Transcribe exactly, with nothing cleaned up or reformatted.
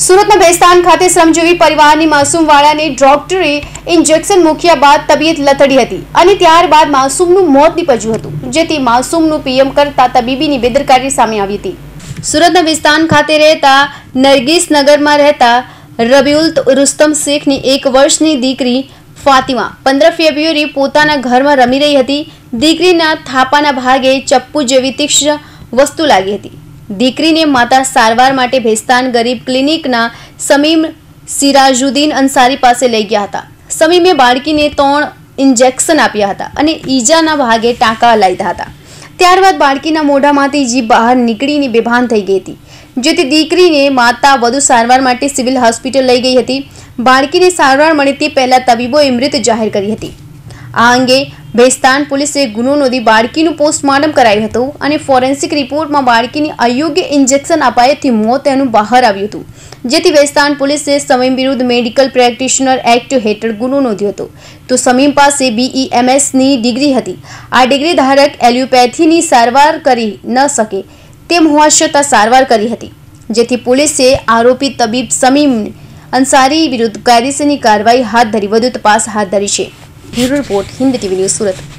સુરતના ભેસ્તાન ખાતે શ્રમજીવી પરિવારની માસૂમ વાળાને ડોક્ટરે ઇન્જેક્શન મૂક્યા બાદ તબિયત લથડી હતી અને ત્યારબાદ માસૂમનું મોત નીપજ્યું હતું, જેથી માસૂમનું પીએમ કરતા તબીબીની બેદરકારી સામે આવી હતી। સુરતના ભેસ્તાન ખાતે રહેતા નરગીસ નગરમાં રહેતા રબીઉલ રુસ્તમ શેખની એક વર્ષની દીકરી ફાતિમા પંદર ફેબ્રુઆરી પોતાના ઘરમાં રમી રહી હતી। દીકરીના થાપાના ભાગે ચપ્પુ જેવી તીક્ષ્ણ વસ્તુ લાગી હતી। દીકરીને માતા સારવાર માટે ભેસ્તાન ગરીબ ક્લિનિકના સમીમ સિરાજુદ્દીન અંસારી પાસે લઈ ગયા હતા। સમીમે બાળકીને ત્રણ ઇન્જેક્શન આપ્યા હતા અને ઈજાના ભાગે ટાંકા લાગ્યા હતા। ત્યારબાદ બાળકીના મોઢામાંથી જીભ બહાર નીકળીને બેભાન થઈ ગઈ હતી, જેથી દીકરીને માતા વધુ સારવાર માટે સિવિલ હોસ્પિટલ લઈ ગઈ હતી। બાળકીને સારવાર મળી તે પહેલા તબીબોએ મૃત જાહેર કરી હતી। આ અંગે ભેસ્તાન પોલીસે ગુનો નોંધી બાળકીનું પોસ્ટમોર્ટમ કરાયું હતું અને ફોરેન્સિક રિપોર્ટમાં બાળકીની અયોગ્ય ઇન્જેક્શન અપાયાથી મોત તેનું બહાર આવ્યું હતું, જેથી ભેસ્તાન પોલીસે સમીમ વિરુદ્ધ મેડિકલ પ્રેક્ટિશનર એક્ટ હેઠળ ગુનો નોંધ્યો હતો। તો સમીમ પાસે બીઈએમએસની ડિગ્રી હતી। આ ડિગ્રી ધારક એલોપેથીની સારવાર કરી ન શકે તેમ હોવા છતાં સારવાર કરી હતી, જેથી પોલીસે આરોપી તબીબ સમીમ અંસારી વિરુદ્ધ કાયદેસરની કાર્યવાહી હાથ ધરી વધુ તપાસ હાથ ધરી છે। Bureau report, Hind TV news, Surat.